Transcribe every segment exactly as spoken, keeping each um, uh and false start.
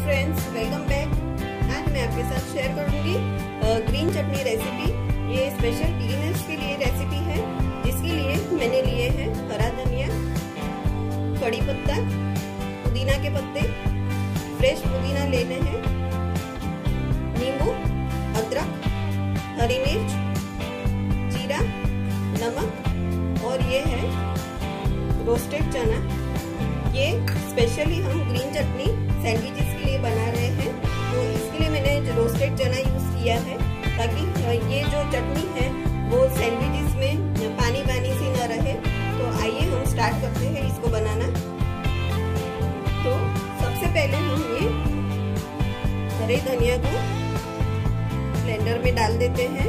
Friends, welcome back. आज मैं आपके साथ शेयर करूंगी ग्रीन चटनी रेसिपी। ये स्पेशल बिगिनर्स के लिए रेसिपी है, जिसके लिए मैंने लिए हैं हरा धनिया, कड़ी पत्ता, पुदीना के पत्ते, फ्रेश पुदीना लेने हैं, नींबू, अदरक, हरी मिर्च, जीरा, नमक और ये है रोस्टेड चना। ये स्पेशली हम ग्रीन चटनी सैंडविचेस के लिए बना रहे हैं, तो इसके लिए मैंने रोस्टेड चना यूज किया है, ताकि ये जो चटनी है वो सैंडविचेस में पानी पानी सी न रहे। तो आइए हम स्टार्ट करते हैं इसको बनाना। तो सबसे पहले हम ये हरे धनिया को ब्लेंडर में डाल देते हैं।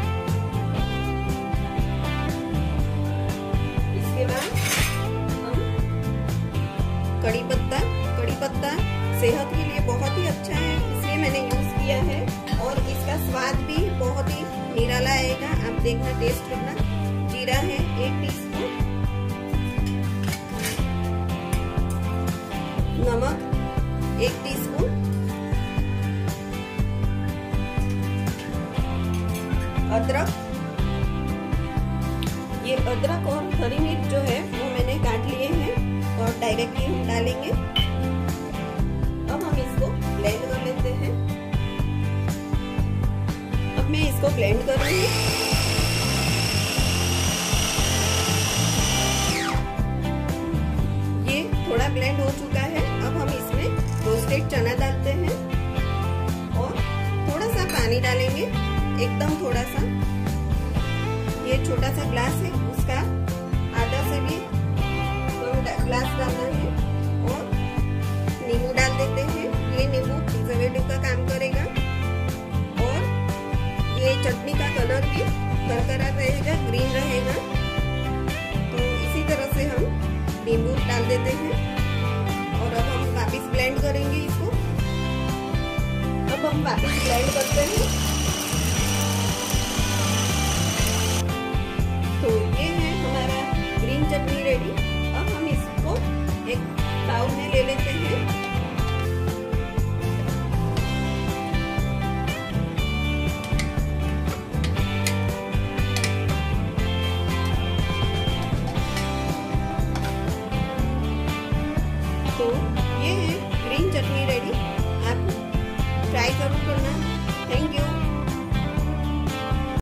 इसके बाद कड़ी पत्ता कड़ी पत्ता सेहत के लिए बहुत ही अच्छा है, इसलिए मैंने यूज किया है और इसका स्वाद भी बहुत ही निराला आएगा। आप देखना, टेस्ट करना। जीरा है एक टीस्पून, नमक एक टीस्पून, अदरक, ये अदरक और हरी मिर्च जो है वो मैंने काट लिए हैं और डायरेक्टली हम डालेंगे। अब हम इसको ब्लेंड कर लेते हैं। अब मैं इसको ब्लेंड करूंगी। ये थोड़ा ब्लेंड हो चुका है। अब हम इसमें रोस्टेड चना डालते हैं और थोड़ा सा पानी डालेंगे, एकदम थोड़ा सा। ये छोटा सा ग्लास है, उसका आधा से भी ग्लास डालना है और नींबू डाल देते हैं। ये नींबू प्रिजर्वेटिव का काम करेगा और ये चटनी का कलर भी करकरा रहेगा, ग्रीन रहेगा। तो इसी तरह से हम नींबू डाल देते हैं और अब हम वापस ब्लेंड करेंगे इसको। अब हम वापस ब्लेंड करते हैं। तो ये